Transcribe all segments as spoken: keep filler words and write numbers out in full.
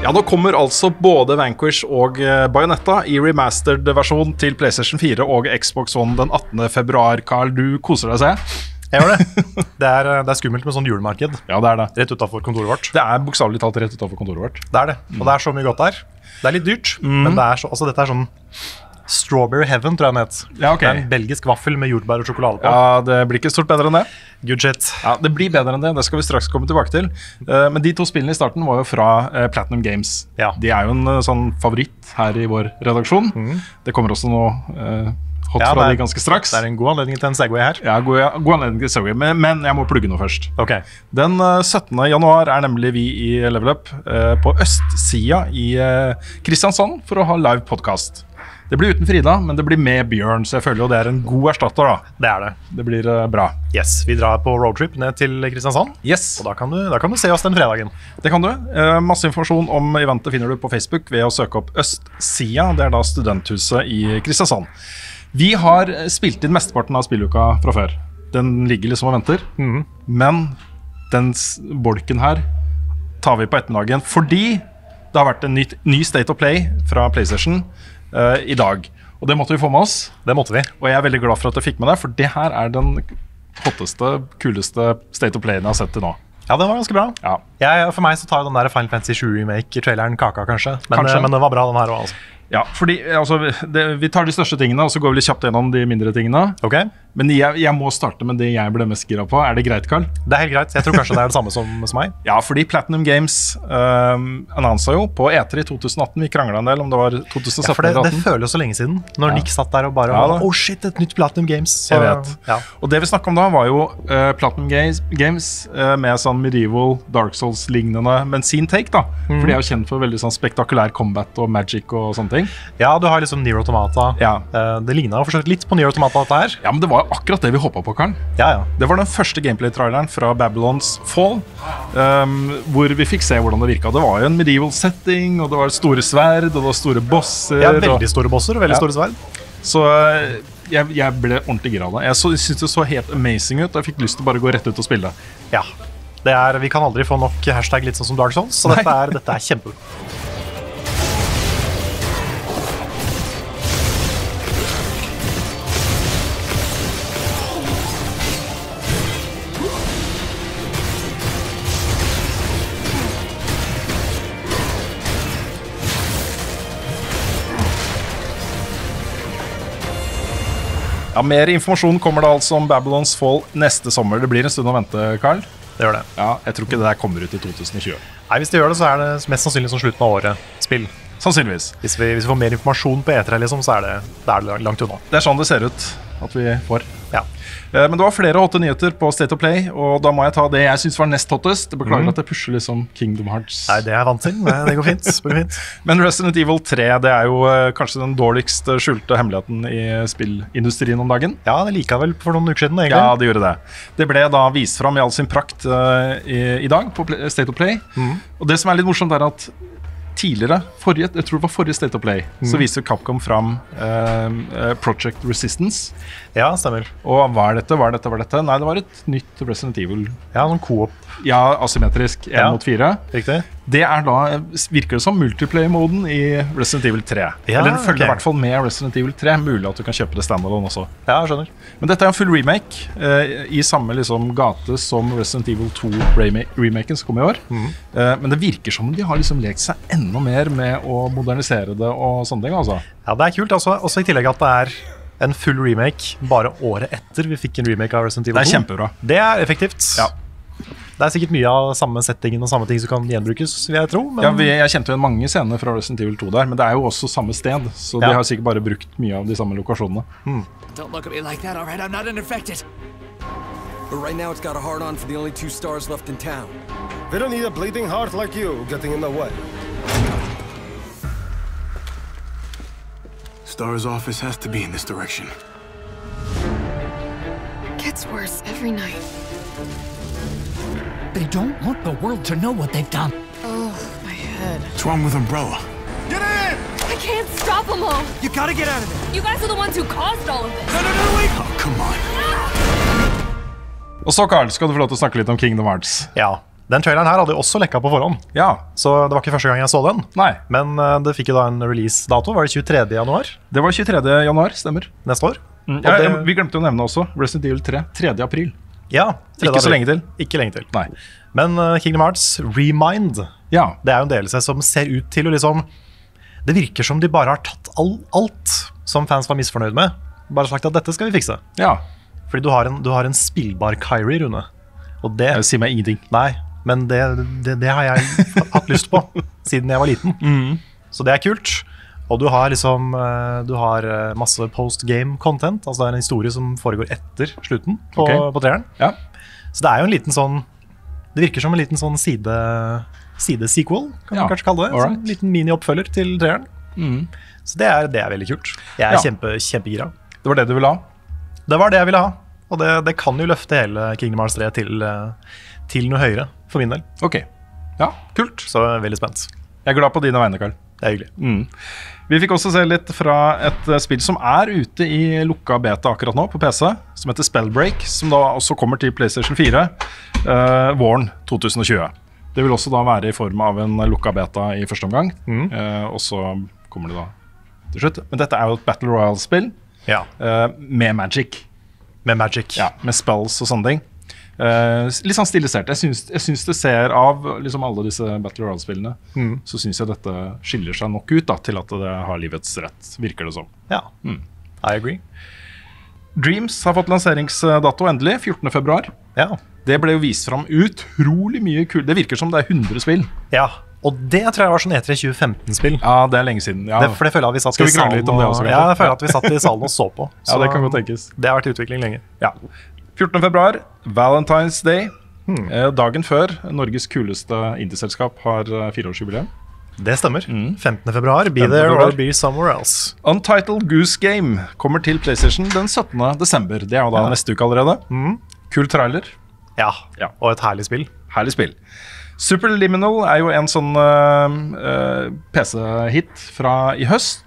Ja, nå kommer altså både Vanquish og Bayonetta i remastered versjon til PlayStation fire og Xbox One den attende februar. Carl, du koser deg, ser jeg. Jeg gjør det. Det er, det er skummelt med sånn julemarked. Ja, det er det. Rett utenfor kontoret vårt. Det er bokstavelig talt rett utenfor kontoret vårt. Det er det, og det er så mye godt der. Det er litt dyrt, mm. men det er så, altså, dette er sånn Strawberry Heaven, tror jeg den het. Ja, okay. Det er en belgisk vaffel med jordbær og sjokolade på. Ja, det blir ikke stort bedre enn det. Good shit. Ja, det blir bedre enn det, det skal vi straks komme tilbake til. Uh, men de to spillene i starten var jo fra uh, Platinum Games. Ja. De er jo en uh, sånn favoritt her i vår redaksjon. Mm. Det kommer også nå uh, hot ja, fra er, de ganske straks. Det er en god anledning til en segway her. Ja, god, ja, god anledning til en segway, men, men jeg må plugge noe først. Okay. Den uh, syttende januar er nemlig vi i Level Up uh, på østsida i uh, Kristiansand for å ha live podcast. Det blir uten Frida, men det blir med Bjørn, så jeg føler jo det er en god erstatter da. Det er det. Det blir uh, bra. Yes, vi drar på roadtrip ned til Kristiansand. Yes. Og da kan, du, da kan du se oss den fredagen. Det kan du. Uh, masse informasjon om eventet finner du på Facebook ved å søke opp Østsida. Det er da studenthuset i Kristiansand. Vi har spilt inn mesteparten av spilluka fra før. Den ligger liksom og venter. Mm. Men den bolken her tar vi på ettermiddagen, fordi det har vært en ny, ny State of Play fra PlayStation Uh, i dag, og det måtte vi få med oss. Det måtte vi. Og jeg er veldig glad for at jeg fikk med det, for det her er den hotteste, kuleste State of Playen jeg har sett til nå. Ja, den var ganske bra. Ja. Jeg, for meg så tar den der Final Fantasy sju remake-traileren kaka, kanskje. Men, kanskje. men den var bra, den her også, altså. Ja, fordi altså, det, vi tar de største tingene, og så går vi litt kjapt gjennom de mindre tingene. Ok. Men jeg, jeg må starte med det jeg ble mest gira på. Er det greit, Carl? Det er helt greit. Jeg tror kanskje det er det samme som, som meg. Ja, fordi Platinum Games um, annonsa jo på E tre i to tusen atten. Vi kranglet en del om det var to tusen sytten ja, for det, det føles så lenge siden. Når ja. Nick satt der og bare ja, oh shit, et nytt Platinum Games. Så, jeg vet. Ja. Og det vi snakket om da var jo uh, Platinum Games, games uh, med sånn medieval Dark Souls-lignende, men sin take da. Mm. For de er jo kjent for veldig sånn spektakulær combat og magic og sånne ting. Ja, du har liksom Nier Automata. Ja. Uh, det lignet jo litt på Nier Automata dette her. Ja, men det var akkurat det vi hoppet på, Karl. Ja, ja. Det var den første gameplay-traileren fra Babylons Fall, um, hvor vi fikk se hvordan det virket. Det var jo en medieval setting, og det var store sverd, og det var store bosser. Ja, veldig og, store bosser og veldig ja. store sverd. Så jeg, jeg ble ordentlig gira av det. Jeg så, synes det så helt amazing ut, og jeg fikk lyst til å bare gå rett ut og spille. Ja, det er, vi kan aldri få nok hashtag litt sånn som Dark Souls, så dette er, dette er kjempe. Ja, mer informasjon kommer da altså om Babylons Fall neste sommer. Det blir en stund å vente, Carl. Det gjør det. Ja, jeg tror ikke det der kommer ut i to tusen og tjue. Nei, hvis det gjør det, så er det mest sannsynlig som slutten av året spill. Sannsynligvis. Hvis vi, hvis vi får mer informasjon på E tre, liksom, så er det, det er langt unna. Det er sånn det ser ut at vi får. Ja. Men det var flere hotte nyheter på State of Play, og da må jeg ta det jeg synes var nest hottest. Jeg beklager mm. at jeg pusher liksom Kingdom Hearts. Nei, det er vant til. Det går fint. Det går fint. Men Resident Evil tre, det er jo kanskje den dårligst skjulte hemmeligheten i spillindustrien om dagen. Ja, det liket vel for noen uker siden, egentlig. Ja, det gjorde det. Det ble da vist fram i all sin prakt uh, i, i dag på State of Play. Mm. Og det som er litt morsomt er at tidligere, forrige, jeg tror det var forrige State of Play, mm. så viste Capcom fram uh, Project Resistance. Ja, stemmer. Og hva er dette, hva er dette, hva er dette? Nei, det var et nytt Resident Evil. Ja, sånn co-op. Ja, asymmetrisk, én ja. mot fire. Riktig. Det er da, virker det som multiplayer-moden i Resident Evil tre. Ja, Eller den følger okay. i hvert fall med Resident Evil tre. Mulig at du kan kjøpe det standalone også. Ja, jeg skjønner. Men dette er en full remake eh, i samme liksom, gate som Resident Evil to remaken som kom i år. Mm. Eh, men det virker som de har liksom lekt seg enda mer med å modernisere det og sånne ting. Altså. Ja, det er kult. Altså, også i tillegg at det er en full remake bare året etter vi fikk en remake av Resident Evil to. Det er kjempebra. Det er effektivt. Ja. Det er sikkert mye av samme settingen og samme ting som kan gjenbrukes, vil jeg tro. Men... Ja, vi, jeg kjente jo mange scener fra Resident Evil to der, men det er jo også samme sted, så ja. De har sikkert bare brukt mye av de samme lokasjonene. Mm. Don't look at me like that, all right? I'm not unaffected. But right now it's got a hard on for the only two stars left in town. They don't need a bleeding heart like you getting in the way. Star's office has to be in this direction. Gets worse every night. They don't want the world to know what they've done. Oh, my head. What's wrong with Umbrella? Get in! I can't stop them all! You gotta get out of there! You guys are the ones who caused all of this! No, no, no, wait! Oh, come on. Og så, Carl, skal du få lov til å snakke litt om Kingdom Hearts. Ja. Den traileren her hadde jo også lekka på forhånd, Ja, så det var ikke første gang jeg så den. nei. Men uh, det fikk jo da en release-dato. Var det tjuetredje januar Det var tjuetredje januar, stemmer. neste år? Ja, Og det- Vi glemte å nevne også Resident Evil tre, tredje april. Ja, tredje Ikke så april. lenge til. Ikke lenge til. Nei. Men uh, Kingdom Hearts Remind, Ja, det er jo en D L C som ser ut til å liksom Det virker som de bare har tatt all, alt som fans var misfornøyd med. Bare sagt at dette skal vi fikse. ja. Fordi du har en, du har en spillbar Kyrie, Rune. Og det Det sier meg ingenting. Nei, men det, det, det har jeg hatt lyst på siden jeg var liten. Så det er kult. Og du har liksom eh, Du har eh, masse post-game content. Altså det er en historie som foregår etter slutten på, Ok. på treeren. Ja. Så det er jo en liten sånn Det virker som en liten sånn side Side-sequel, kan Ja, man kanskje kalle det. alright. Sånn en liten mini-oppfølger til treeren. Så det er, det er veldig kult. Jeg er Ja. kjempe, kjempegira. Det var det du ville ha? Det var det jeg ville ha. Og det, det kan jo løfte hele Kingdom Hearts tre til, eh, til noe høyere, for min del. Ok. Ja, kult. Så jeg er veldig spent. Jeg er glad på dine vegne, Karl. Det er hyggelig. Vi fikk også se litt fra et eh, spill som er ute i lukka beta akkurat nå på P C, som heter Spellbreak, som da også kommer til PlayStation fire eh, våren to tusen og tjue. Det vil også da være i form av en lukka beta i første omgang, eh, og så kommer det da til slutt. Men dette er jo et Battle Royale-spill Ja, eh, med magic, med Magic. ja, med spells og sånne ting. Eh, litt sånn stilisert. Jeg syns, jeg syns det ser av liksom alle disse Battle Royale-spillene, så syns jeg dette skiller seg nok ut da, til at det har livets rett, virker det som. Ja. I agree. Dreams har fått lanseringsdato endelig, fjortende februar. Ja. Det ble jo vist fram utrolig mye kult. Det virker som det er hundre spill. ja. Og det tror jeg var sånn E tre tjue femten-spill. Ja, det er lenge siden. Ja, Det, for det føler jeg at vi satt Skal vi i krangle salen litt om det og- også, kanskje? Ja, jeg føler at vi satt i salen og så på. ja det kan godt tenkes. Det har vært i utvikling lenge. Ja. fjortende februar, Valentine's Day. Eh, dagen før Norges kuleste indieselskap har eh, fireårsjubileum. Det stemmer. femtende februar. Be femtende there februar. or be somewhere else. Untitled Goose Game kommer til PlayStation den syttende desember. Det er jo da Ja. neste uke allerede. Kul trailer. Ja. Ja. Og et herlig spill. Herlig spill. Superliminal er jo en sånn uh, P C-hit fra i høst.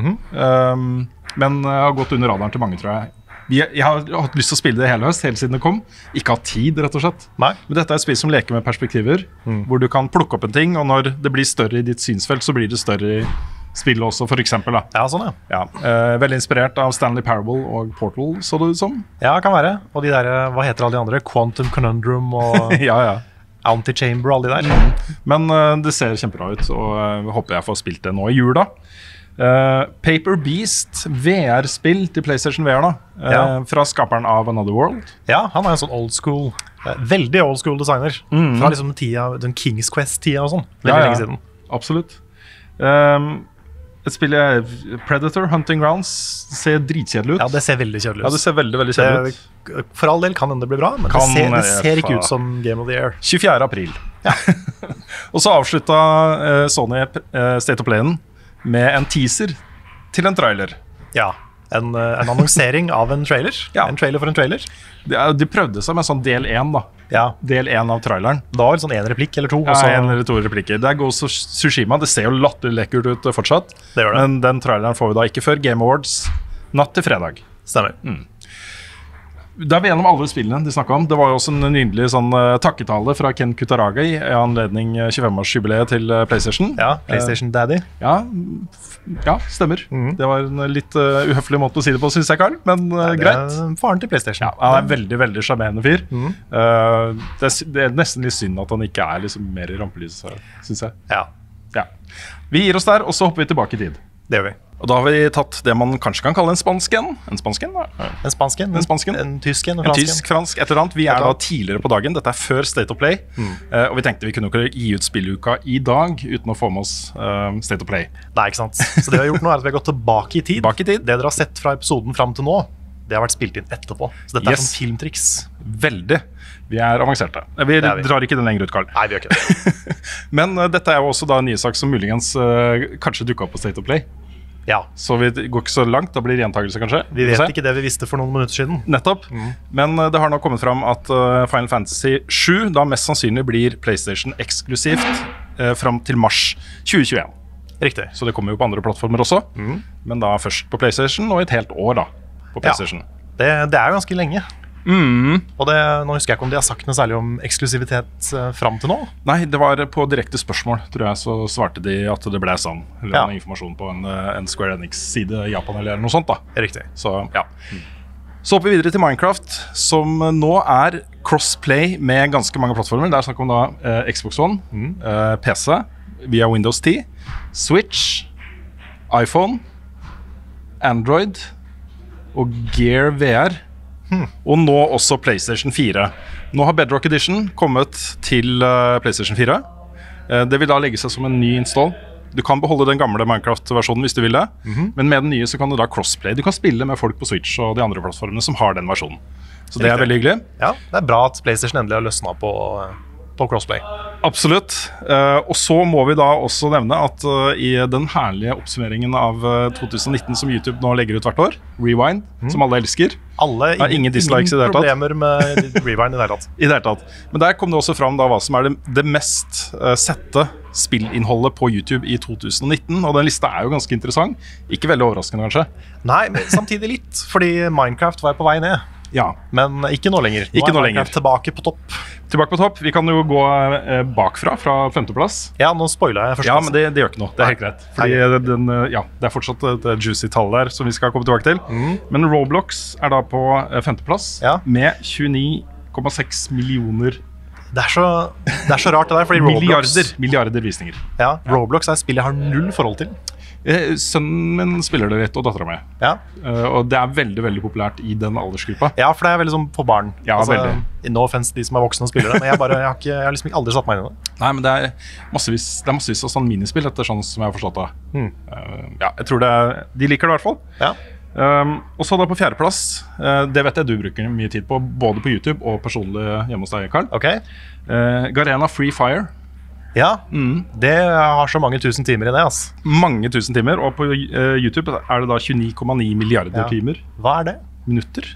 um, men uh, har gått under radaren til mange, tror jeg. Vi, jeg har hatt lyst til å spille det hele høst, helt siden det kom. Ikke hatt tid, rett og slett. Nei. Men dette er et spill som leker med perspektiver, hvor du kan plukke opp en ting, og når det blir større i ditt synsfelt, så blir det større i spillet også, for eksempel. Da. Ja, sånn, ja. Ja, uh, veldig inspirert av Stanley Parable og Portal, så det ut som. Ja, kan være. Og de der, hva heter alle de andre? Quantum Conundrum og ja, ja. Antichamber og alle de der. Men uh, det ser kjempebra ut, og uh, håper jeg får spilt det nå i jula. Uh, Paper Beast, V R-spill til PlayStation V R, da. Uh, Ja. Fra skaperen av Another World. Ja, han er en sånn old school, eh, veldig old school designer. Fra liksom tida, den Kings Quest-tida og sånn. Veldig Ja, ja. lenge siden. Absolutt. Um, et spill jeg Predator, Hunting Grounds, ser dritkjedelig ut. Ja, det ser veldig kjedelig Ja, ut. det ser veldig, veldig kjedelig ut. Det- For all del kan hende det blir bra, men Kan, det ser, det eh, ser ikke faen. ut som Game of the Year. tjuefjerde april. Og så avslutta uh, Sony uh, State of Playen med en teaser til en trailer. Ja, en, eh, en annonsering av en trailer. Ja. En trailer for en trailer. De, er- de prøvde seg med sånn del én, da. Ja, Del én av traileren. da var det sånn en replikk eller to. Ja, og så, en eller to replikker. Det er Ghost of Tsushima. Det ser jo latterlig lekkert ut fortsatt. Det gjør det. Men den traileren får vi da ikke før Game Awards natt til fredag. Stemmer. Da er vi gjennom alle spillene de snakket om. Det var jo også en nydelig sånn uh, takketale fra Ken Kutaragi i anledning uh, tjuefem-årsjubileet til uh, PlayStation. Ja, PlayStation Daddy. Ja, f- ja, stemmer. Det var en uh, litt uh, uhøflig måte å si det på, synes jeg, Karl. Men uh, Det greit. er faren til PlayStation. Ja, han er en veldig veldig sjarmerende fyr. Uh, det, er, sy- det er nesten litt synd at han ikke er liksom mer i rampelyset, syns jeg. Ja, Ja. Vi gir oss der, og så hopper vi tilbake i tid. det gjør vi. Og da har vi tatt det man kanskje kan kalle en spansken. En spansken, da. En spansk en, En spansk en. en tysk en, en En fransk tysk, fransk, et eller annet. Vi er eller da annet. tidligere på dagen. Dette er før State of Play. Eh, og vi tenkte vi kunne ikke gi ut spilluka i dag uten å få med oss eh, State of Play. Nei, ikke sant. Så det vi har gjort nå er at vi har gått tilbake i tid. Tilbake i tid. Det dere har sett fra episoden fram til nå, det har vært spilt inn etterpå. Så dette Yes. er sånn filmtriks. Veldig. Vi er avanserte. Eh, Vi, Det er vi. drar ikke den lenger ut, Karl. Nei, vi gjør ikke det. Men eh, dette er jo også da en nyhetssak som muligens eh, kanskje dukka opp på State of Play. Ja, Så vi går ikke så langt. Da blir det gjentakelse, kanskje. vi Få vet se. ikke det vi visste for noen minutter siden. Nettopp. Men uh, det har nå kommet fram at uh, Final Fantasy sju da mest sannsynlig blir PlayStation eksklusivt uh, fram til mars tjue tjueen. Riktig. Så det kommer jo på andre plattformer også. Men da først på PlayStation og et helt år da på Ja. PlayStation. Det, det er jo ganske lenge. Mm. Og det, nå husker jeg ikke om de har sagt noe særlig om eksklusivitet uh, fram til nå. Nei, det var på direkte spørsmål, tror jeg, så svarte de at det ble sånn. Eller Ja. noe informasjon på en, en Square Enix-side i Japan eller noe sånt da. Riktig. Så, ja. Så hopper vi videre til Minecraft, som nå er crossplay med ganske mange plattformer. Det er snakk om da eh, Xbox One, eh, P C, via Windows ti, Switch, iPhone, Android og Gear V R. Og nå også PlayStation fire. Nå har Bedrock Edition kommet til uh, PlayStation fire. Uh, det vil da legge seg som en ny install. Du kan beholde den gamle Minecraft-versjonen hvis du vil det. Mm-hmm. Men med den nye så kan du da crossplay. Du kan spille med folk på Switch og de andre plattformene som har den versjonen. Så det er veldig hyggelig. Ja, det er bra at PlayStation endelig har løsnet på, på crossplay. Absolutt. Uh, og så må vi da også nevne at uh, i den herlige oppsummeringen av uh, to tusen nitten som YouTube nå legger ut hvert år, Rewind, mm. som alle elsker. Alle, ja, ingen dislikes i det hele tatt. Ingen problemer med Rewind i det hele tatt. I det hele tatt. Men der kom det også fram da hva som er det, det mest uh, sette spillinnholdet på YouTube i to tusen nitten, og den lista er jo ganske interessant. Ikke veldig overraskende kanskje. Nei, men samtidig litt, fordi Minecraft var på vei ned. Ja. Men ikke nå lenger. Nå ikke er nå Minecraft lenger. tilbake på topp. Tilbake på topp. Vi kan jo gå eh, bakfra, fra femteplass. Ja, nå spoiler jeg først. Ja, men det, det gjør ikke noe. Det er helt greit. Fordi Nei. den, ja, det er fortsatt et juicy tall der som vi skal komme tilbake til. Mm. Men Roblox er da på eh, femteplass Ja. med tjueni komma seks millioner Det er, så, det er så rart det der, fordi Roblox, milliarder, milliarder visninger. ja, Roblox er et spill jeg har null forhold til. Eh, Sønnen min spiller det litt, og datteren min. Ja. Eh, og det er veldig veldig populært i den aldersgruppa. Ja, for det er veldig sånn på barn. Ja, veldig. No offense de som er voksne og spiller det, men jeg, bare, jeg, har, ikke, jeg har liksom ikke aldri satt meg inn i det. Nei, men det er massevis, det er massevis av sånn minispill, etter sånn som jeg har forstått det. Mm. Eh, ja, jeg tror det er, de liker det i hvert fall. Ja. Um, og så da på fjerdeplass, uh, det vet jeg du bruker mye tid på, både på YouTube og personlig hjemme hos deg, Karl. Ok. Uh, Garena Free Fire. Ja, Mm. det har så mange tusen timer i det, ass. Mange tusen timer, og på uh, YouTube er det da tjueni komma ni milliarder Ja. timer. Hva er det? Minutter.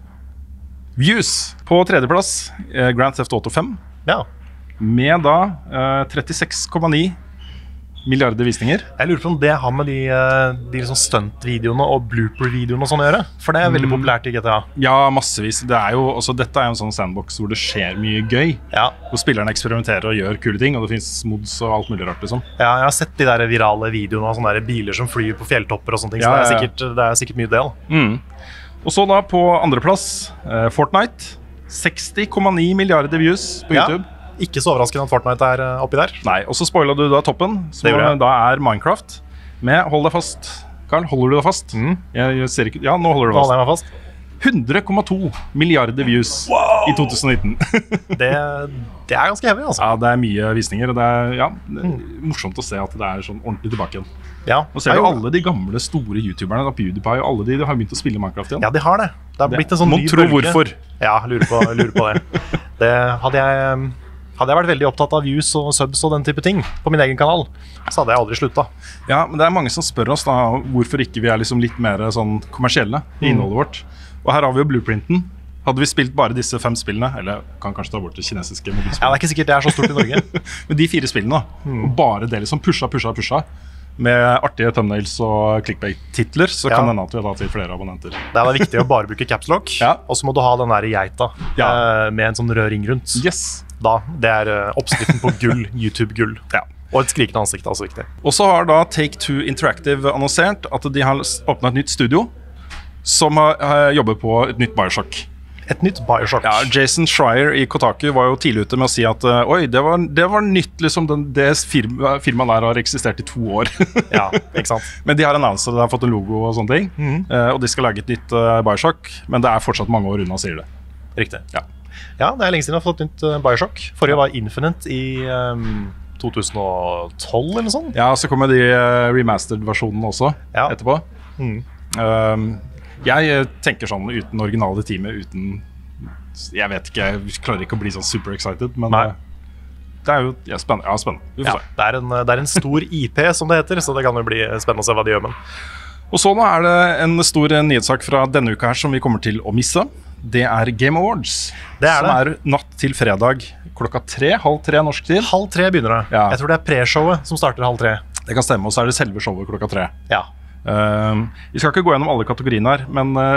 Views på tredjeplass, uh, Grand Theft Auto fem, Ja. med da uh, trettiseks komma ni milliarder visninger. Jeg lurer på om det har med de, eh, de liksom stunt-videoene og blooper-videoene og sånn å gjøre. For det er veldig populært i G T A. Ja, massevis. Det er jo, også, dette er jo en sånn sandbox hvor det skjer mye gøy. Ja. Hvor spillerne eksperimenterer og gjør kule ting, og det finnes mods og alt mulig rart, liksom. Ja, jeg har sett de der virale videoene av sånne der biler som flyr på fjelltopper og sånne ting. Ja, Så det er ja, ja. sikkert, det er sikkert mye del. Mm. Og så da på andreplass, eh, Fortnite. seksti komma ni milliarder views på Ja. YouTube. Ikke så overraskende at Fortnite er eh, oppi der. Nei, og så spoilet du da toppen, Det som gjorde jeg. da er Minecraft. Med, hold deg fast, Karl, holder du deg fast? Mm. Jeg, jeg ser ikke, ja, nå holder du Nå fast. holder jeg meg fast. hundre komma to milliarder views i to tusen nitten. Det, det er ganske heavy, altså. Ja, det er mye visninger, og det er, ja, det er morsomt å se at det er sånn ordentlig tilbake igjen. Ja, Nå ser du det er jo- alle de gamle store youtuberne, da, PewDiePie og alle de, de har begynt å spille Minecraft igjen. Ja, de har det. Det har Det- blitt en sånn Må ny tro bølge. hvorfor. Ja, lurer på, lurer på det. det hadde, jeg, hadde jeg vært veldig opptatt av views og subs og den type ting på min egen kanal, så hadde jeg aldri slutta. Ja, men det er mange som spør oss da hvorfor ikke vi er liksom litt mer sånn kommersielle i Mm. innholdet vårt. Og her har vi jo blueprinten. Hadde vi spilt bare disse fem spillene, eller kan kanskje ta bort det kinesiske Ja, mobilspillet, det er ikke sikkert det er så stort i Norge. men de fire spillene da, Mm. og bare det liksom pusha, pusha, pusha, med artige thumbnails og clickbait-titler, så Ja. kan det hende at vi har til flere abonnenter. Det er da viktig å bare bruke capslock, Ja. og så må du ha den der geita Ja. eh, med en sånn rød ring rundt. Yes. Da, Det er eh, oppskriften på gull, YouTube-gull. Ja. Og et skrikende ansikt er også viktig. Og så har da Take Two Interactive annonsert at de har åpnet et nytt studio som har, har jobber på et nytt Bioshock. Et nytt Bioshock. Ja, Jason Schreier i Kotaku var jo tidlig ute med å si at uh, oi, det var, det var nytt, liksom. Den, det firma, firmaet der har eksistert i to år. Ja, ikke sant? Men de har annonset, de har fått en logo og sånne ting. Mhm. Uh, og de skal lage et nytt uh, Bioshock, men det er fortsatt mange år unna, sier det. Riktig. Ja. Ja, det er lenge siden jeg har fått et nytt eh, Bioshock. Forrige var Infinite i um, to tusen og tolv eller noe sånt. Ja, så kommer de uh, remastered-versjonene også Ja. etterpå. Mhm. Um, jeg uh, tenker sånn uten originale teamet, uten Jeg vet ikke, jeg klarer ikke å bli sånn super excited, men Nei. uh, det er jo ja, spennende. Ja, spennende. Vi får Ja, se. det, er en, det er en stor I P, som det heter, så det kan jo bli spennende å se hva de gjør med den. Og så nå er det en stor nyhetssak fra denne uka her som vi kommer til å misse. Det er Game Awards, Det er som det. er natt til fredag klokka tre, halv tre norsk tid. Halv tre begynner det. Ja. Jeg tror det er pre-showet som starter halv tre. Det kan stemme, og så er det selve showet klokka tre. Ja. Uh, vi skal ikke gå gjennom alle kategoriene her, men uh,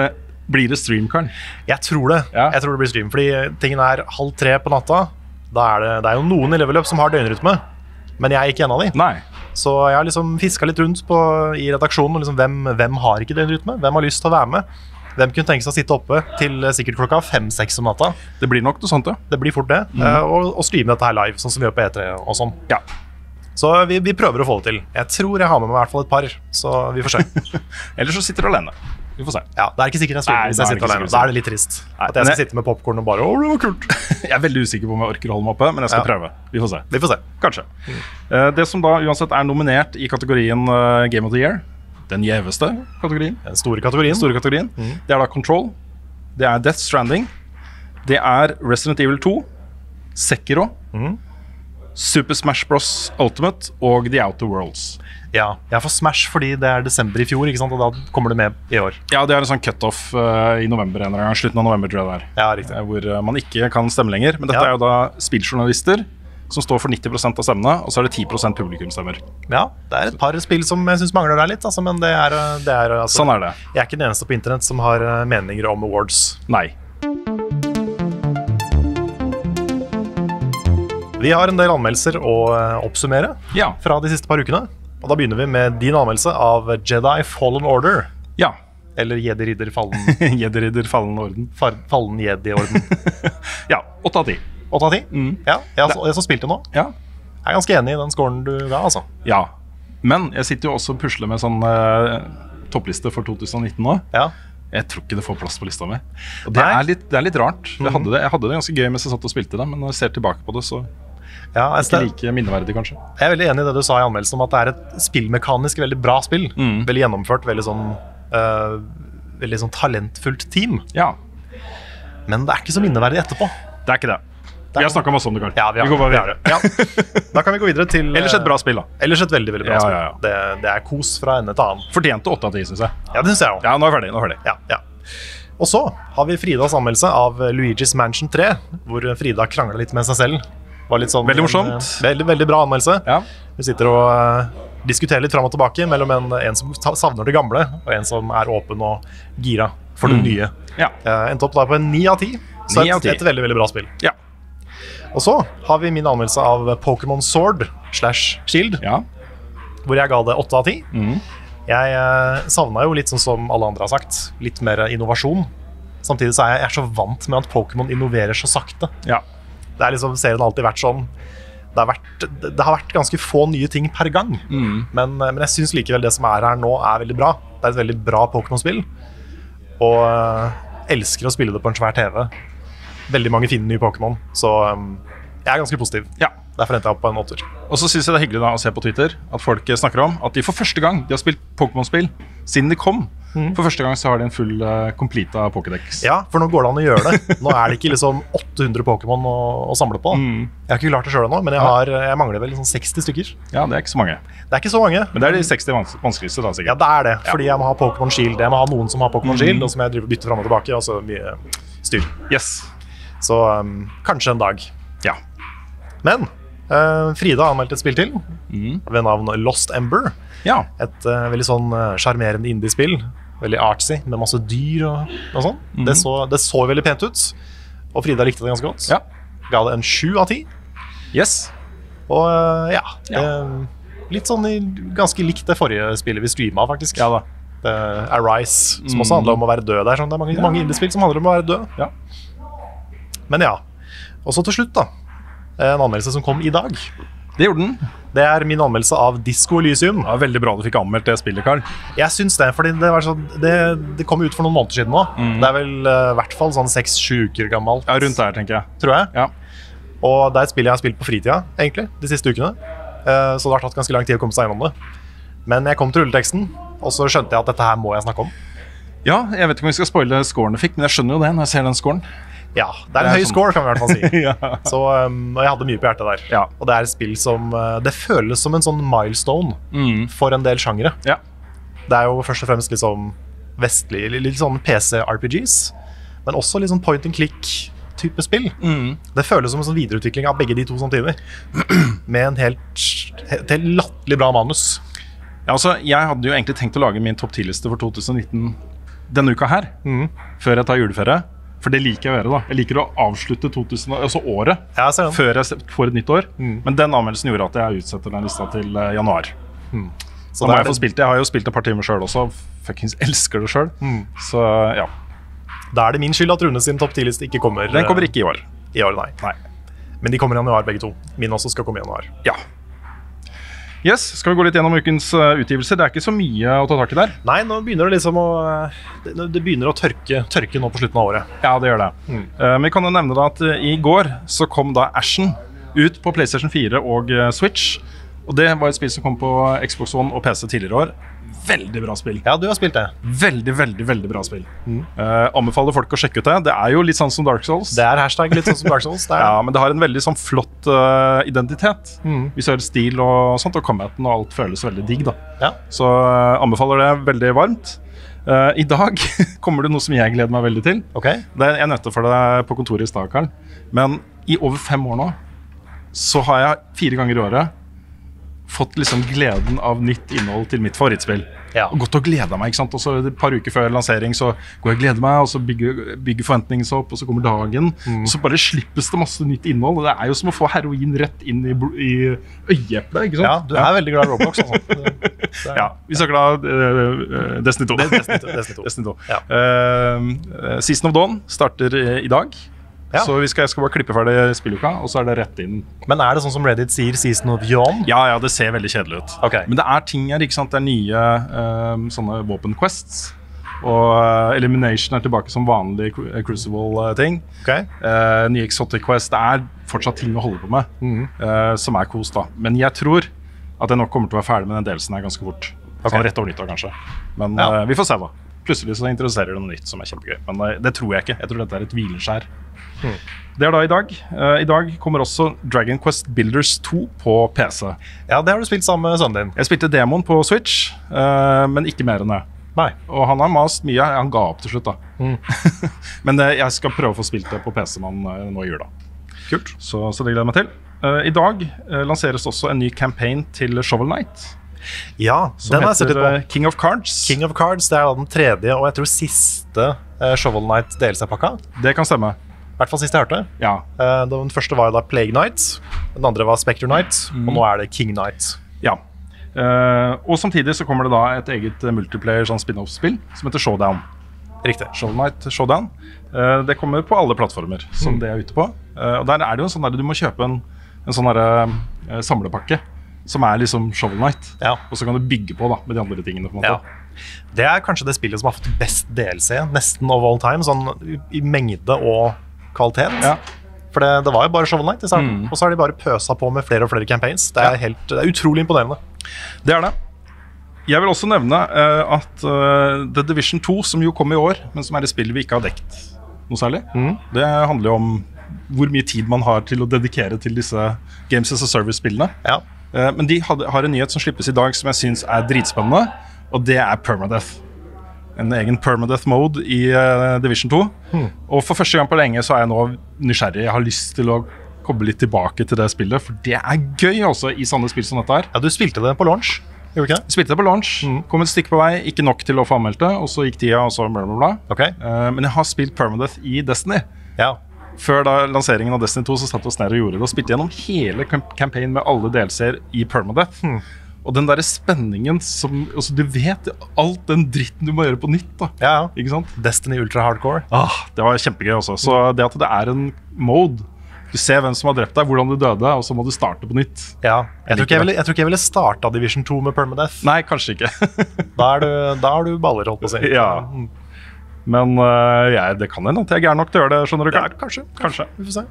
Blir det stream, Karl? Jeg tror det. Ja. Jeg tror det blir stream, fordi tingen er halv tre på natta. Da er det, det er jo noen i Level Up som har døgnrytme, men jeg er ikke en av de. Nei. Så jeg har liksom fisket litt rundt på, i redaksjonen, og liksom, hvem, hvem har ikke døgnrytme? Hvem har lyst til å være med? Hvem kunne tenke seg å sitte oppe til sikkert klokka fem-seks om natta? Det blir nok noe sånt, ja. Det blir fort det. Mm. eh, og, og streame dette her live, sånn som vi gjør på E tre og sånn. Ja. Så vi, vi prøver å få det til. Jeg tror jeg har med meg i hvert fall et par, så vi får se. Eller så sitter du alene. Vi får se. Ja, det er ikke sikkert jeg streamer Nei, hvis da er jeg det sitter ikke alene. sikkert. Da er det litt trist. Nei, At jeg men skal sitte med popcorn og bare, åh, det var kult. Jeg er veldig usikker på om jeg orker å holde meg oppe, men jeg skal Ja. prøve. Vi får se. Vi får se. Kanskje. Eh, det som da uansett er nominert i kategorien eh, Game of the Year, den gjeveste kategorien, Den store kategorien. store kategorien, Mm. det er da Control, det er Death Stranding, det er Resident Evil to, Sekiro, Mm. Super Smash Bros. Ultimate og The Outer Worlds. Ja, jeg får Smash fordi det er desember i fjor, ikke sant? Og da kommer det med i år. Ja, det er en sånn cutoff uh, i november en eller annen gang, slutten av november, tror jeg det er. Ja, riktig. Eh, Hvor uh, man ikke kan stemme lenger. Men dette Ja. er jo da spilljournalister som står for nitti prosent av stemmene, og så er det ti prosent publikumstemmer. Ja, det er et par spill som jeg synes mangler der litt, altså, men det er, det er altså, Sånn er det. Jeg er ikke den eneste på internett som har eh, meninger om awards. Nei. Vi har en del anmeldelser å eh, oppsummere Ja. fra de siste par ukene. Og da begynner vi med din anmeldelse av Jedi Fallen Order. Ja. Eller Jedi Ridder Fallen, Jedi-ridder, fallen orden. far, fallen Jedi-orden. Ja, åtte av ti. åtte av ti? Mm. Ja, jeg har, så- jeg har så spilt det nå. Ja. Jeg er ganske enig i den scoren du ga, altså. ja. Men jeg sitter jo også og pusler med sånn uh, toppliste for to tusen nitten nå. Ja. Jeg tror ikke det får plass på lista mi. Og det Nei. er litt, det er litt rart. Jeg, Mhm. hadde det, jeg hadde det ganske gøy mens jeg satt og spilte det, men når jeg ser tilbake på det, så Ja, jeg, ikke like minneverdig, kanskje. jeg er veldig enig i det du sa i anmeldelsen om at det er et spillmekanisk veldig bra spill. Mm. Veldig gjennomført, veldig sånn eh, Veldig sånn talentfullt team. Ja, Men det er ikke så minneverdig etterpå. det er ikke det. Vi har snakka masse om det, Karl. Ja, vi, har, går bare vi har videre. det. Ja. Da kan vi gå videre til eh, Ellers et bra spill, da. Ellers et veldig veldig bra Ja, spill. ja, ja. Det, det er kos fra ende til annen. Fortjente åtte av ti, syns jeg. Ja, det syns jeg òg. Ja, nå er jeg ferdig. Nå er jeg ferdig. Ja, ja. Og så har vi Fridas anmeldelse av Luigi's Mansion tre, hvor Frida krangla litt med seg selv. Var litt sånn, Veldig morsomt. En, eh, veldig, veldig bra anmeldelse. Ja. Vi sitter og eh, diskuterer litt fram og tilbake mellom en, en som ta- savner det gamle, og en som er åpen og gira for det Mm. nye. Ja. Eh, endte opp da på en ni av ti. Så Ni av et, ti. et veldig, veldig bra spill. Ja. Og så har vi min anmeldelse av Pokémon Sword slash Shield, ja. hvor jeg ga det åtte av ti. Mm. Jeg eh, savna jo litt sånn som alle andre har sagt, litt mer innovasjon. Samtidig så er jeg, jeg er så vant med at Pokémon innoverer så sakte. ja. Det er liksom, serien har alltid vært sånn. Det har vært, det, det har vært ganske få nye ting per gang. Mm. Men, eh, men jeg syns likevel det som er her nå, er veldig bra. Det er et veldig bra Pokémon-spill. Og eh, elsker å spille det på en svær T V. Veldig mange fine nye Pokémon. Så eh, jeg er ganske positiv. ja. Derfor endte jeg opp på en åtter. Og så syns jeg det er hyggelig da å se på Twitter at folk snakker om at de for første gang de har spilt Pokémon-spill siden de kom. For første gang så har de en full uh, completa Pokédex. Ja, for nå går det an å gjøre det. Nå er det ikke liksom åtte hundre Pokémon å, å samle på. Mm. Jeg har ikke klart det sjøl ennå, men jeg, har, jeg mangler vel sånn seksti stykker. Ja, det er ikke så mange. Det er ikke så mange. Men det er de seksti vans vanskeligste, da, Ja, sikkert. det er det. Fordi jeg må ha Pokémon Shield. Jeg må ha noen som har Pokémon Mm. Shield, og som jeg driver og bytter fram og tilbake. Og så mye styr. Yes. Så um, kanskje en dag. Ja. Men uh, Frida har anmeldt et spill til Mm. ved navn Lost Ember. Ja. Et uh, veldig sånn uh, sjarmerende indiespill. Veldig artsy, med masse dyr og, og sånn. Mhm. Det, så, det så veldig pent ut. Og Frida likte det ganske godt. Ja. Ga det en sju av ti. Yes. Og uh, ja, Ja. Det, litt sånn i, ganske likt det forrige spillet vi streama, faktisk. Ja da. Det, Arise, som også Mm. handler om å være død. Det er, sånn, det er mange, Ja. mange indiespill som handler om å være død. Ja. Men ja. Og så til slutt, da. En anmeldelse som kom i dag. Det gjorde den. Det er min anmeldelse av Disco Elysium. Ja, veldig bra du fikk anmeldt det spillet, Karl. Jeg syns det, fordi det, var sånn, det, det kom ut for noen måneder siden nå. Mm. Det er vel eh, i hvert fall sånn seks-sju uker gammelt, Ja, rundt der, tenker jeg. tror jeg. Ja. Og det er et spill jeg har spilt på fritida, egentlig, de siste ukene. Eh, så det har tatt ganske lang tid å komme seg gjennom det. Men jeg kom til rulleteksten, og så skjønte jeg at dette her må jeg snakke om. Ja, jeg vet ikke om vi skal spoile scoren du fikk, men jeg skjønner jo det når jeg ser den scoren. Ja, det er en Det er høy sånn- score, kan vi i hvert fall si. Ja. Så, um, og jeg hadde mye på hjertet der. Ja. Og det er et spill som uh, Det føles som en sånn milestone Mm. for en del sjangere. Ja. Det er jo først og fremst liksom vestlig, litt, litt sånn P C-R P Gs, men også litt sånn point and click-type spill. Mm. Det føles som en sånn videreutvikling av begge de to samtidig. Med en helt, helt, helt latterlig bra manus. Ja, altså, jeg hadde jo egentlig tenkt å lage min topp ti-liste for to tusen nitten denne uka her, før jeg tar juleferie. For det liker jeg å gjøre da. Jeg liker å avslutte to tusen, altså året, Ja, jeg ser den. før jeg får et nytt år. Men den anmeldelsen gjorde at jeg utsetter den lista til eh, januar. Så Så det må er jeg få det- spilt det. Jeg har jo spilt et par timer selv også. Fuckings elsker det selv. Så ja, Da er det min skyld at Rune sin topp ti-liste ikke kommer. den kommer ikke i år. eh, I år, nei. Nei. Men de kommer i januar, begge to. Min også skal komme i januar. Ja. Yes, skal vi gå litt gjennom ukens uh, utgivelser? Det er ikke så mye å ta tak i der. Nei, nå begynner det liksom å Det, det begynner å tørke, tørke nå på slutten av året. Ja, det gjør det. Uh, men vi kan jo nevne da at uh, i går så kom da Ashen ut på PlayStation fire og uh, Switch. Og det var et spill som kom på Xbox One og P C tidligere i år. Veldig bra spill. Ja, du har spilt det. Veldig, veldig, veldig bra spill. Uh, anbefaler folk å sjekke ut det. Det er jo litt sånn som Dark Souls. Det er hashtag litt sånn som Dark Souls. Det er, Ja, men det har en veldig sånn flott uh, identitet. Visuell stil og sånt, og combaten og alt føles veldig digg da. Ja. Så uh, anbefaler det veldig varmt. Uh, I dag kommer det noe som jeg gleder meg veldig til. Ok. Det er, jeg nevnte for deg på kontoret i stad, Karl. Men i over fem år nå, så har jeg fire ganger i året fått liksom gleden av nytt innhold til mitt favorittspill. Ja. Og gått og gleda meg, ikke sant? Og så et par uker før lansering så går jeg og gleder meg, og så bygger, bygger forventningene seg opp, og så kommer dagen, og så bare slippes det masse nytt innhold. Og det er jo som å få heroin rett inn i, bl- i øyeeplet, ikke sant? Ja, du er veldig glad i Roblox. Altså. Det, det er, Ja, vi snakker da uh, Destiny to. Det er Destiny to, Destiny to. Destiny to. Ja. Uh, Season of Dawn starter uh, i dag. Ja. Så vi skal, jeg skal bare klippe ferdig spilluka, og så er det rett inn. Men er det sånn som Reddit sier, Season of Yawn? Ja, ja, det ser veldig kjedelig ut. Ok. Men det er ting her, ikke sant? Det er nye um, sånne våpen quests. Og uh, Elimination er tilbake som vanlig cru- uh, Crucible-ting. Ok. Uh, nye Exotic Quest. Det er fortsatt ting å holde på med, uh, som er kos da. Men jeg tror at jeg nok kommer til å være ferdig med den delelsen her ganske fort. Ok. Sånn rett over nyttår kanskje. Men Ja. uh, vi får se da. Plutselig så introduserer det noe nytt som er kjempegøy. Men uh, det tror jeg ikke. Jeg tror dette er et hvileskjær. Det er da i dag. Uh, I dag kommer også Dragon Quest Builders to på P C. Ja, det har du spilt sammen med sønnen din. Jeg spilte demoen på Switch, uh, men ikke mer enn det. Nei. Og han har mast mye. Han ga opp til slutt, da. Men uh, jeg skal prøve å få spilt det på P C man uh, nå i jula. Kult. Så, så det gleder jeg meg til. Uh, I dag uh, lanseres også en ny campaign til Shovel Knight, Ja, som den har jeg sett heter litt på. uh, King of Cards. King of Cards, det er da den tredje og jeg tror siste uh, Shovel Knight D L C-pakka. Det kan stemme. I hvert fall sist jeg hørte. Ja. Uh, den første var jo da Plague Knight, den andre var Spectre Knight, Mm. og nå er det King Knight. ja. Uh, og samtidig så kommer det da et eget uh, multiplayer sånn spin-off-spill som heter Showdown. Riktig. Shovel Knight Showdown. Uh, det kommer på alle plattformer som det er ute på. Uh, og der er det jo en sånn der du må kjøpe en, en sånn der, uh, samlepakke som er liksom Shovel Knight. Ja. Og så kan du bygge på da med de andre tingene. på en måte. Ja. Det er kanskje det spillet som har fått best D L C, nesten of all time, sånn i- i mengde og kvalitet. Ja. For det, det var jo bare Shovel Knight i starten, Mm. og så har de bare pøsa på med flere og flere campaigns. Det er, Ja. helt, det er utrolig imponerende. Det er det. Jeg vil også nevne uh, at uh, The Division to, som jo kom i år, men som er et spill vi ikke har dekt noe særlig, det handler jo om hvor mye tid man har til å dedikere til disse Games as a Service-spillene. Ja. Uh, men de hadde, har en nyhet som slippes i dag som jeg synes er dritspennende, og det er Permadeath. En egen Permadeath mode i uh, Division to. Og for første gang på lenge så er jeg nå nysgjerrig. Jeg har lyst til å komme litt tilbake til det spillet, for det er gøy også i sånne spill som dette her. ja, du spilte det på launch, gjorde du ikke det? Spilte det på launch, kom et stykke på vei, ikke nok til å få anmeldt det, og så gikk tida, og så bla bla bla. Ok. Uh, men jeg har spilt Permadeath i Destiny. Ja. Før da lanseringen av Destiny to så satt vi oss ned og gjorde det, og spilte gjennom hele camp campaign med alle D L C-er i Permadeath. Og den der spenningen som, altså du vet alt den dritten du må gjøre på nytt da, Ja, ja. ikke sant? Destiny Ultra Hardcore. Ah, det var kjempegøy også. Så det at det er en mode, du ser hvem som har drept deg, hvordan du døde, og så må du starte på nytt. Ja. Jeg, tror ikke liker jeg, ville, jeg tror ikke jeg ville starta Division to med Permadeath. Nei, kanskje ikke. Da er, du, da er du baller, holdt på å si. Ja. Men uh, jeg, det kan hende at jeg er gæren nok til å gjøre det, skjønner du, Ja, Karl? kanskje. Kanskje. Vi får se.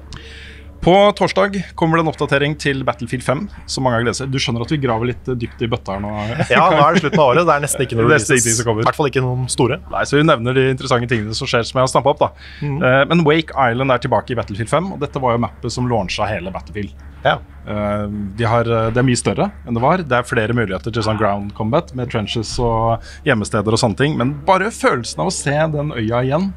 På torsdag kommer det en oppdatering til Battlefield fem, som mange har gledet seg. Du skjønner at vi graver litt dypt i bøtta her nå? Ja, nå er det slutten av året. Det er nesten ikke noe Det er nesten releases. ingenting som kommer. I hvert fall ikke noen store. Nei, så vi nevner de interessante tingene som skjer som jeg har stampet opp da. Eh, men Wake Island er tilbake i Battlefield fem, og dette var jo mappet som launcha hele Battlefield. Ja. Eh, de har, det er mye større enn det var. Det er flere muligheter til sånn ground combat med trenches og gjemmesteder og sånne ting, men bare følelsen av å se den øya igjen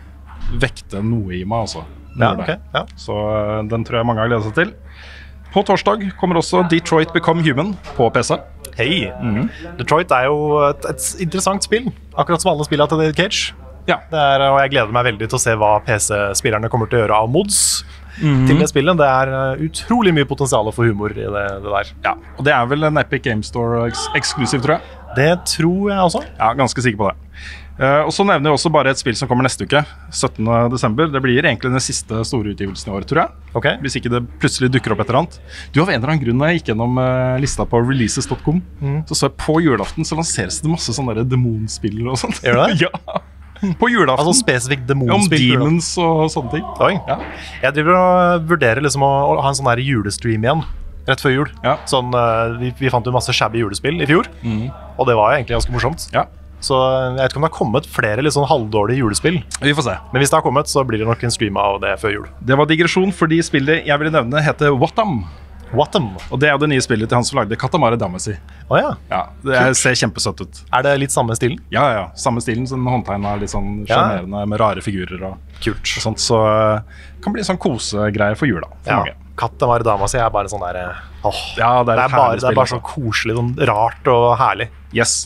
vekte noe i meg altså. Det Ja, gjør det. ok. Ja. Så øh, den tror jeg mange har gledet seg til. På torsdag kommer også Detroit Become Human på P C. Hei. Detroit er jo et, et interessant spill, akkurat som alle spillene til David Cage. Ja. Det er, og jeg gleder meg veldig til å se hva P C-spillerne kommer til å gjøre av mods til det spillet. Det er uh, utrolig mye potensial for humor i det, det der. Ja, og det er vel en Epic Game Store eks eksklusiv, tror jeg. Det tror jeg også. Ja, ganske sikker på det. Uh, og så nevner vi også bare et spill som kommer neste uke, syttende desember. Det blir egentlig den siste store utgivelsen i år, tror jeg. Ok. Hvis ikke det plutselig dukker opp et eller annet. Du, av en eller annen grunn, når jeg gikk gjennom uh, lista på releases punktum com, Mm. så så jeg på julaften så lanseres det masse sånne der demonspill og sånt. Gjør det? Ja, på julaften. Altså spesifikt Om demonspill. demons og sånne ting. Oi. Ja. Jeg driver og vurderer liksom å, å ha en sånn her julestream igjen, rett før jul. Ja. Sånn, uh, vi, vi fant jo masse shabby julespill i fjor, og det var jo egentlig ganske morsomt. Ja, Så jeg vet ikke om det har kommet flere litt sånn halvdårlige julespill. vi får se. Men hvis det har kommet, så blir det nok en stream av det før jul. Det var digresjon, fordi spillet jeg ville nevne heter Wattam. Wattam. Og det er jo det nye spillet til han som lagde Katamari Damacy. Å ja. Ja, det er, ser kjempesøtt ut. Er det litt samme stilen? Ja, ja, ja. Samme stilen, så den håndtegnet er litt sånn Ja. sjarmerende med rare figurer og, Kult. og sånt. Så uh, kan bli en sånn kosegreie for jula for Ja. mange. Katten var dama si er bare sånn der eh, åh, Ja, det er det, et er bare, herlig det er spill, bare sånn koselig, sånn rart og herlig. Yes.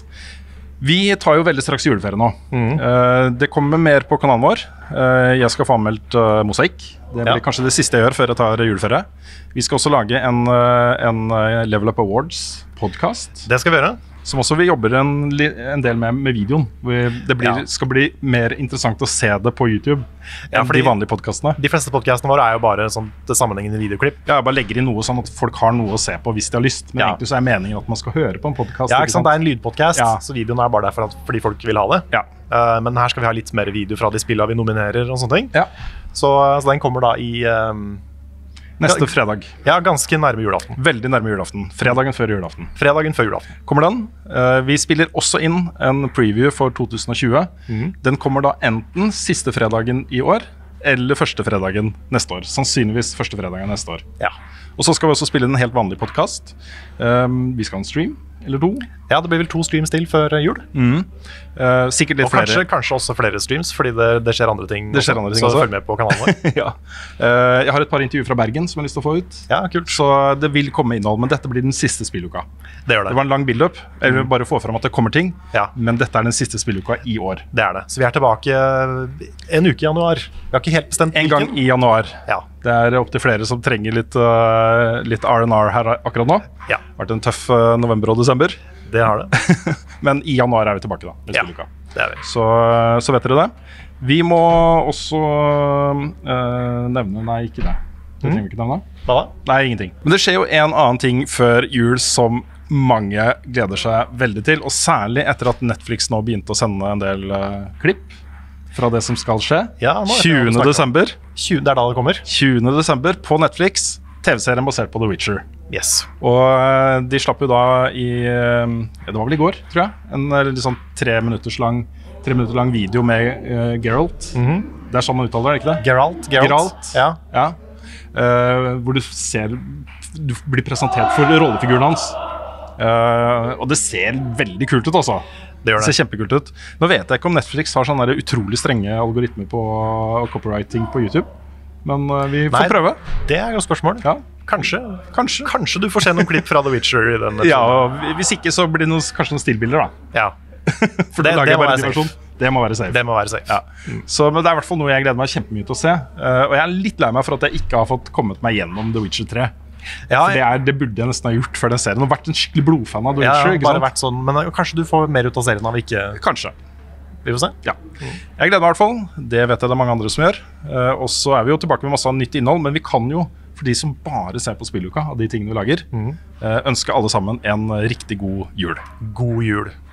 Vi tar jo veldig straks juleferie nå. Mhm. Eh, det kommer mer på kanalen vår. Eh, jeg skal få anmeldt uh, Mosaikk. Det blir Ja. kanskje det siste jeg gjør før jeg tar juleferie. Vi skal også lage en, uh, en uh, Level Up Awards-podkast, Det skal vi gjøre. som også vi jobber en, li- en del med med videoen. Vi, det blir, Ja. skal bli mer interessant å se det på YouTube Ja, enn fordi- de vanlige podkastene. De fleste podcastene våre er jo bare sånn det sammenhengende videoklipp. Ja, jeg bare legger inn noe sånn at folk har noe å se på hvis de har lyst. Men Ja. egentlig så er meningen at man skal høre på en podkast. Ja, ikke sant? Det er en lydpodcast, Ja. så videoen er bare der for at, fordi folk vil ha det. Ja. Eh, men her skal vi ha litt mer video fra de spillene vi nominerer og sånne ting. Ja. Så, så den kommer da i ehm, Neste Ja. fredag. ja, ganske nærme julaften. Veldig nærme julaften. Fredagen før julaften. Fredagen før julaften. Kommer den. Eh, vi spiller også inn en preview for to tusen og tjue. Mhm. Den kommer da enten siste fredagen i år eller første fredagen neste år. Sannsynligvis første fredagen neste år. Ja. Og så skal vi også spille en helt vanlig podkast. vi skal ha en stream eller to. ja, det blir vel to streams til før jul. Eh, sikkert litt Og kanskje, flere. kanskje også flere streams, fordi det, det skjer andre ting. Det skjer andre ting så også. følg med på kanalen vår. ja. Eh, jeg har et par intervjuer fra Bergen som jeg har lyst til å få ut. Ja, kult. Så det vil komme innhold, men dette blir den siste spilluka. Det gjør Det det. var en lang build-up. Jeg vil bare få fram at det kommer ting, Ja. men dette er den siste spilluka i år. Det er det. Så vi er tilbake en uke i januar. Vi har ikke helt bestemt En gang hvilken. i januar. Ja. Det er opptil flere som trenger litt, uh, litt R and R her akkurat nå. Ja. Det har vært en tøff uh, november og desember, Det har det. men i januar er vi tilbake da, med Ja. spilluka. Det er vi. Så, så vet dere det. Vi må også uh, nevne Nei, ikke det. Det trenger vi ikke nevne. Hva da? Nei, ingenting. Men det skjer jo en annen ting før jul som mange gleder seg veldig til, og særlig etter at Netflix nå begynte å sende en del uh, klipp fra det som skal skje. Ja, nå vet jeg hva du tjuende snakker om. desember. tjue, det er da det kommer. tjuende desember på Netflix. T V-serien basert på The Witcher. Yes. Og uh, de slapp jo da i uh, ja, det var vel i går, tror jeg. En uh, litt sånn tre minutters lang Tre minutter lang video med uh, Geralt. Det er sånn man uttaler det, ikke det? Geralt. Geralt. Geralt. Ja. Ja. Uh, hvor du ser Du blir presentert for rollefiguren hans. Uh, og det ser veldig kult ut, altså. Det gjør Det det. ser kjempekult ut. Nå vet jeg ikke om Netflix har sånne der utrolig strenge algoritmer på copywriting på YouTube, men uh, vi får Nei. prøve. Det er jo spørsmål. Ja. Kanskje. Kanskje. Kanskje du får se noen klipp fra The Witcher i den. Ja, og hvis ikke så blir det noen, kanskje noen stillbilder, da. Ja. For Det- da lager det jeg må bare være en versjon. Det må være safe. Det må være safe. Ja. Så, men det er i hvert fall noe jeg gleder meg kjempemye til å se. Uh, og jeg er litt lei meg for at jeg ikke har fått kommet meg gjennom The Witcher tre. Ja, For det, er, det burde jeg nesten ha gjort før den serien. Og vært en skikkelig blodfan av The ja, Witcher. ikke bare sant? vært sånn, men uh, kanskje du får mer ut av serien av ikke. Kanskje. Vi får se. Ja. Jeg gleder meg i hvert fall. Det vet jeg det er mange andre som gjør. Uh, og så er vi jo tilbake med masse nytt innhold, men vi kan jo, for de som bare ser på spilluka av de tingene vi lager, uh, ønske alle sammen en riktig god jul. God jul.